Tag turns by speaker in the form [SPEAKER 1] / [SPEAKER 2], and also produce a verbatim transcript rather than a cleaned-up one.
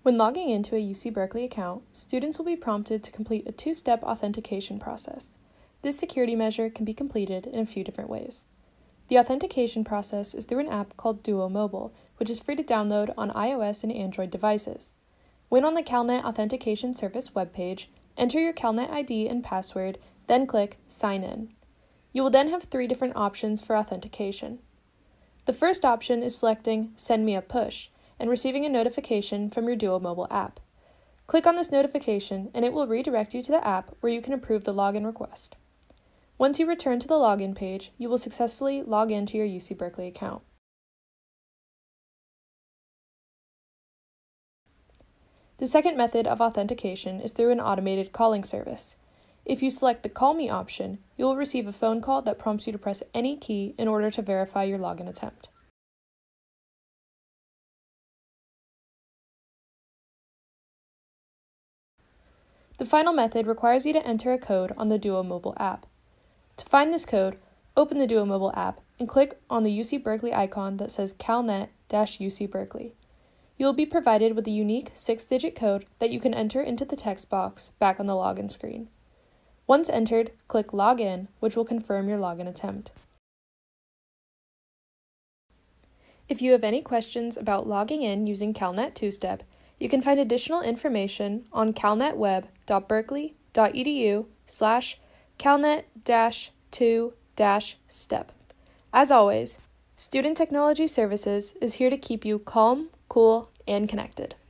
[SPEAKER 1] When logging into a U C Berkeley account, students will be prompted to complete a two-step authentication process. This security measure can be completed in a few different ways. The authentication process is through an app called Duo Mobile, which is free to download on iOS and Android devices. When on the CalNet Authentication Service webpage, enter your CalNet I D and password, then click Sign In. You will then have three different options for authentication. The first option is selecting Send Me a Push and receiving a notification from your Duo Mobile app. Click on this notification and it will redirect you to the app where you can approve the login request. Once you return to the login page, you will successfully log into your U C Berkeley account. The second method of authentication is through an automated calling service. If you select the Call Me option, you will receive a phone call that prompts you to press any key in order to verify your login attempt. The final method requires you to enter a code on the Duo Mobile app. To find this code, open the Duo Mobile app and click on the U C Berkeley icon that says CalNet-U C Berkeley. You will be provided with a unique six-digit code that you can enter into the text box back on the login screen. Once entered, click Login, which will confirm your login attempt. If you have any questions about logging in using CalNet Two-Step, you can find additional information on calnetweb.berkeley.edu slash calnet-two-step. As always, Student Technology Services is here to keep you calm, cool, and connected.